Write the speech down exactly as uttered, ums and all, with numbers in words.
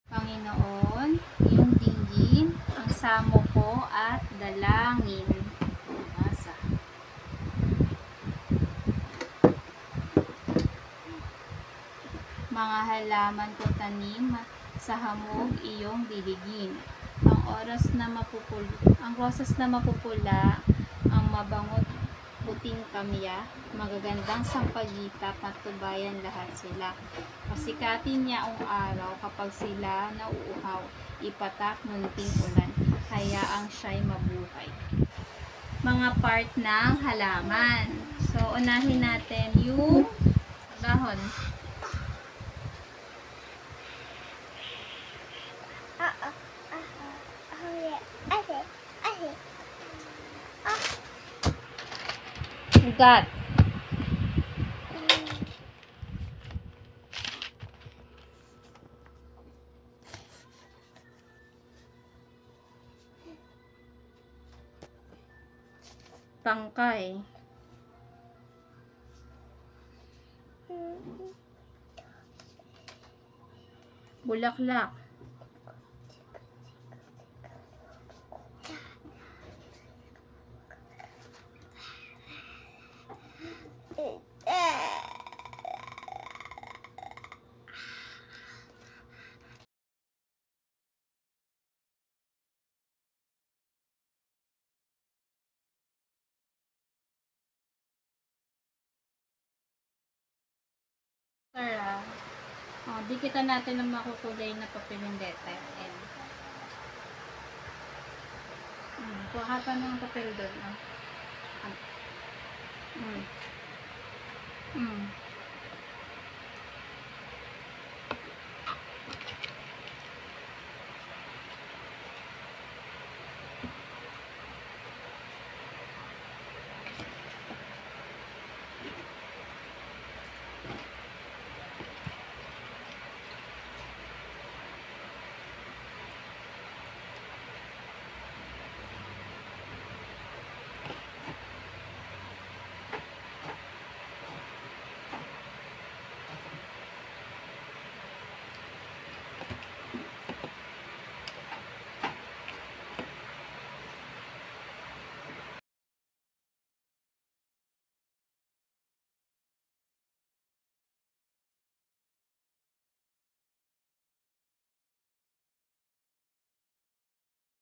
Panginoon, iyong dinggin, ang samo ko at dalangin. Basa. Mga halaman ko tanim sa hamog iyong diligin. Ang oras na mapupula, ang rosas na mapupula, ang mabangot puting kamya, magagandang sampagita, patnubayan lahat sila. Pasikatin niya ang araw kapag sila nauuhaw, ipatak munting ulan, hayaang siya'y mabuhay. Mga part ng halaman. So, unahin natin yung dahon. Ugat. Tangkay. Bulaklak. Tara. Oh, dikitan natin ng makukulay na papel ng letter N. Hmm, kuha ka ng papel doon. Ah. Hmm. Hmm.